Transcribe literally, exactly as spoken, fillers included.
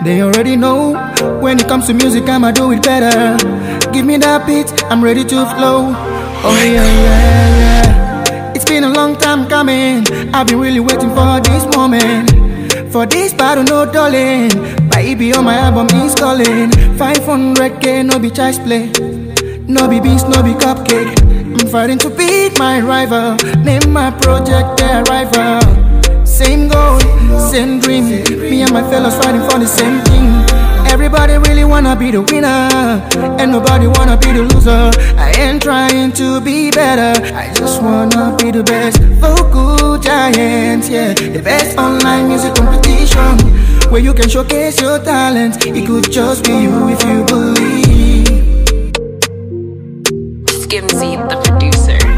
They already know, when it comes to music, I'ma do it better. Give me that beat, I'm ready to flow. Oh yeah, yeah, yeah. It's been a long time coming, I've been really waiting for this moment. For this battle, no darling. Baby on my album is calling. five hundred K, no be child's play. No be beans, no be cupcake. I'm fighting to beat my rival. Name my project their rival. Same goal, same dream. Me and my fellows fighting for the same thing. Everybody really wanna be the winner, and nobody wanna be the loser. I ain't trying to be better, I just wanna be the best. Vocal giants, yeah. The best online music competition, where you can showcase your talent. It could just be you if you believe. Skimzy, the producer.